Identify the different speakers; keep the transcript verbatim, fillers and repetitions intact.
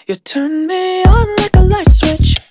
Speaker 1: You turn me on like a light switch.